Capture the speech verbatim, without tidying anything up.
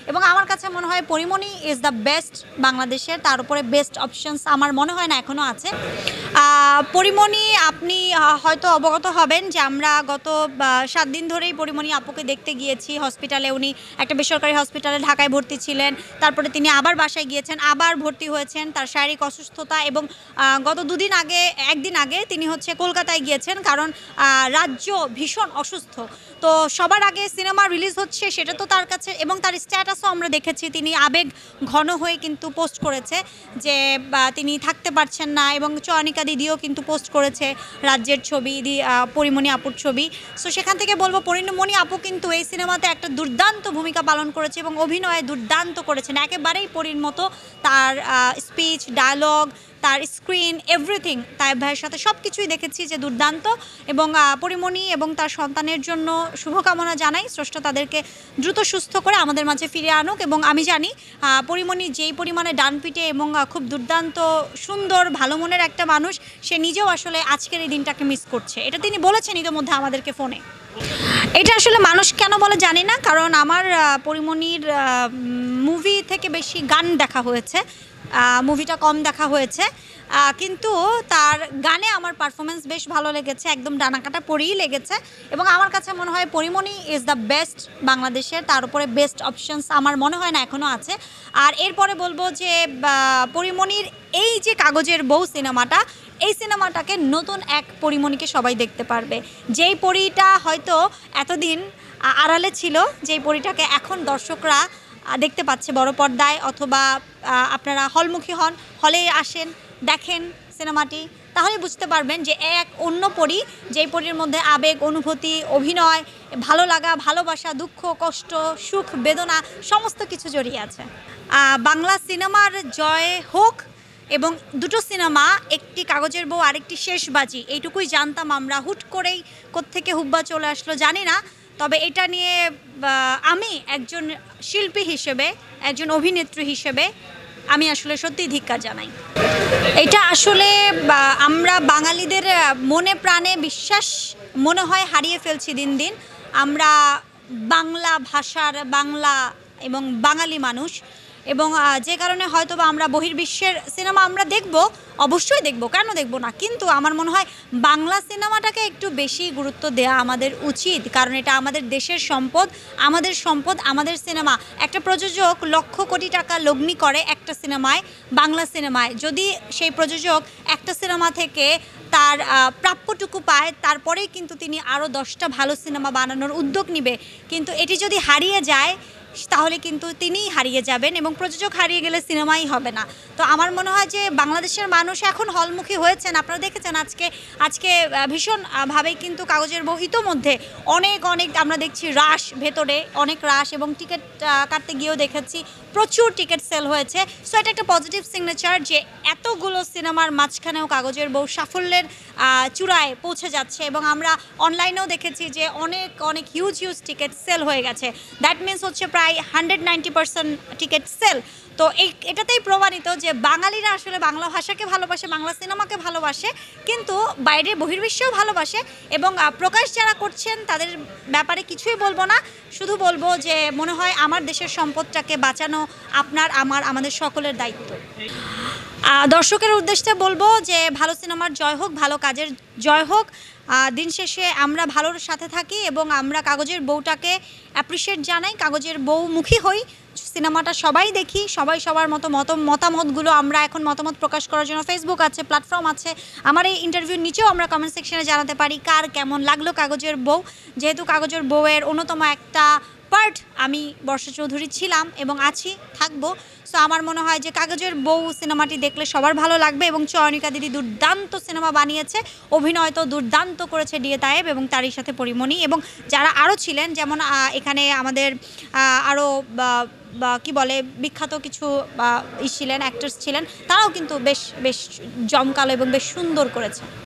এবং আমার কাছে মনে হয় পরিমণি ইজ দ্য বেস্ট বাংলাদেশের, তার উপরে বেস্ট অপশনস আমার মনে হয় না এখনও আছে। পরিমণি আপনি হয়তো অবগত হবেন যে আমরা গত সাত দিন ধরেই পরিমণি আপুকে দেখতে গিয়েছি হসপিটালে। উনি একটা বেসরকারি হসপিটালে ঢাকায় ভর্তি ছিলেন, তারপরে তিনি আবার বাসায় গিয়েছেন, আবার ভর্তি হয়েছেন তার শারীরিক অসুস্থতা, এবং গত দুদিন আগে একদিন আগে তিনি হচ্ছে কলকাতায় গিয়েছেন, কারণ রাজ্য ভীষণ অসুস্থ। তো সবার আগে সিনেমা রিলিজ হচ্ছে সেটা তো তার কাছে, এবং তার স্ট্যাটাসও আমরা দেখেছি তিনি আবেগ ঘন হয়ে কিন্তু পোস্ট করেছে যে তিনি থাকতে পারছেন না, এবং চয়নিকা দিদিও কিন্তু পোস্ট করেছে রাজ্যের ছবি, দি পরিমণি আপুর ছবি। সো সেখান থেকে বলবো পরিমণি আপু কিন্তু এই সিনেমাতে একটা দুর্দান্ত ভূমিকা পালন করেছে এবং অভিনয়ে দুর্দান্ত করেছেন, একেবারেই পরির মতো। তার স্পিচ, ডায়লগ, তার স্ক্রিন, এভরিথিং তায়েব ভাইয়ের সাথে সব কিছুই দেখেছি যে দুর্দান্ত। এবং পরিমণি এবং তার সন্তানের জন্য শুভকামনা জানাই, স্রষ্টা তাদেরকে দ্রুত সুস্থ করে আমাদের মাঝে ফিরে আনুক। এবং আমি জানি পরিমণি যেই পরিমাণে ডানপিটে এবং খুব দুর্দান্ত সুন্দর ভালো মনের একটা মানুষ, সে নিজেও আসলে আজকের এই দিনটাকে মিস করছে। এটা তিনি বলেছেন ইতিমধ্যে আমাদেরকে ফোনে। এটা আসলে মানুষ কেন বলে জানি না, কারণ আমার পরিমণির মুভি থেকে বেশি গান দেখা হয়েছে, মুভিটা কম দেখা হয়েছে, কিন্তু তার গানে আমার পারফরমেন্স বেশ ভালো লেগেছে, একদম ডানাকাটা পরেই লেগেছে। এবং আমার কাছে মনে হয় পরিমণি ইজ দ্য বেস্ট বাংলাদেশের, তার উপরে বেস্ট অপশনস আমার মনে হয় না এখনও আছে। আর এরপরে বলবো যে পরিমণির এই যে কাগজের বউ সিনেমাটা, এই সিনেমাটাকে নতুন এক পরিমণিকে সবাই দেখতে পারবে, যেই পরিটা হয়তো এতদিন আড়ালে ছিল, যেই পরিটাকে এখন দর্শকরা দেখতে পাচ্ছে বড় পর্দায়, অথবা আপনারা হলমুখী হন, হলে আসেন, দেখেন সিনেমাটি, তাহলে বুঝতে পারবেন যে এক অন্য পরি, যেই পরির মধ্যে আবেগ, অনুভূতি, অভিনয়, ভালো লাগা, ভালোবাসা, দুঃখ, কষ্ট, সুখ, বেদনা সমস্ত কিছু জড়িয়ে আছে। বাংলা সিনেমার জয় হোক, এবং দুটো সিনেমা, একটি কাগজের বউ আরেকটি শেষবাজি, এইটুকুই জানতাম আমরা। হুট করেই কোত্থেকে হুব্বা চলে আসলো জানি না, তবে এটা নিয়ে আমি একজন শিল্পী হিসেবে, একজন অভিনেত্রী হিসেবে আমি আসলে সত্যিই ধিক্কার জানাই। এটা আসলে আমরা বাঙালিদের মনে প্রাণে বিশ্বাস মনে হয় হারিয়ে ফেলছি দিন দিন। আমরা বাংলা ভাষার, বাংলা এবং বাঙালি মানুষ, এবং যে কারণে হয়তো বা আমরা বহির্বিশ্বের সিনেমা আমরা দেখব, অবশ্যই দেখব, কেন দেখব না, কিন্তু আমার মনে হয় বাংলা সিনেমাটাকে একটু বেশি গুরুত্ব দেওয়া আমাদের উচিত, কারণ এটা আমাদের দেশের সম্পদ, আমাদের সম্পদ, আমাদের সিনেমা। একটা প্রযোজক লক্ষ কোটি টাকা লগ্নি করে একটা সিনেমায়, বাংলা সিনেমায়, যদি সেই প্রযোজক একটা সিনেমা থেকে তার প্রাপ্যটুকু পায়, তারপরেই কিন্তু তিনি আরও দশটা ভালো সিনেমা বানানোর উদ্যোগ নেবে। কিন্তু এটি যদি হারিয়ে যায় তাহলে কিন্তু তিনিই হারিয়ে যাবেন, এবং প্রযোজক হারিয়ে গেলে সিনেমাই হবে না। তো আমার মনে হয় যে বাংলাদেশের মানুষ এখন হলমুখী হয়েছেন। আপনারা দেখেছেন আজকে আজকে ভীষণভাবেই কিন্তু কাগজের বউ ইতোমধ্যে অনেক অনেক আমরা দেখছি রাশ, ভেতরে অনেক রাশ, এবং টিকিট কাটতে গিয়েও দেখেছি প্রচুর টিকিট সেল হয়েছে। সো এটা একটা পজিটিভ সিগনেচার যে এতগুলো সিনেমার মাঝখানেও কাগজের বউ সাফল্যের চূড়ায় পৌঁছে যাচ্ছে, এবং আমরা অনলাইনেও দেখেছি যে অনেক অনেক হিউজ হিউজ টিকিট সেল হয়ে গেছে। দ্যাট মিনস হচ্ছে প্রায় hundred ninety percent ticket sale. তো এই এটাতেই প্রমাণিত যে বাঙালিরা আসলে বাংলা ভাষাকে ভালোবাসে, বাংলা সিনেমাকে ভালোবাসে, কিন্তু বাইরে বহির্বিশ্বেও ভালোবাসে। এবং প্রকাশ যারা করছেন তাদের ব্যাপারে কিছুই বলবো না, শুধু বলবো যে মনে হয় আমার দেশের সম্পদটাকে বাঁচানো আপনার, আমার, আমাদের সকলের দায়িত্ব। দর্শকের উদ্দেশ্যে বলবো যে ভালো সিনেমার জয় হোক, ভালো কাজের জয় হোক। দিন শেষে আমরা ভালোর সাথে থাকি, এবং আমরা কাগজের বউটাকে অ্যাপ্রিসিয়েট জানাই, কাগজের বউমুখী হই, সিনেমাটা সবাই দেখি, সবাই সবার মতো মত মতামতগুলো আমরা এখন মতামত প্রকাশ করার জন্য ফেসবুক আছে, প্ল্যাটফর্ম আছে। আমার এই ইন্টারভিউর নিচেও আমরা কমেন্ট সেকশনে জানাতে পারি কার কেমন লাগলো কাগজের বউ। যেহেতু কাগজের বউয়ের অন্যতম একটা পার্ট আমি বর্ষা চৌধুরী ছিলাম এবং আছি, থাকবো। সো আমার মনে হয় যে কাগজের বউ সিনেমাটি দেখলে সবার ভালো লাগবে, এবং চয়নিকা দিদি দুর্দান্ত সিনেমা বানিয়েছে, অভিনয় তো দুর্দান্ত করেছে ডিএ তায়েব এবং তারই সাথে পরিমণি, এবং যারা আরও ছিলেন, যেমন এখানে আমাদের আরও বা কি বলে বিখ্যাত কিছু ই ছিলেন, অ্যাক্টরস ছিলেন, তারাও কিন্তু বেশ বেশ জমকালো এবং বেশ সুন্দর করেছে।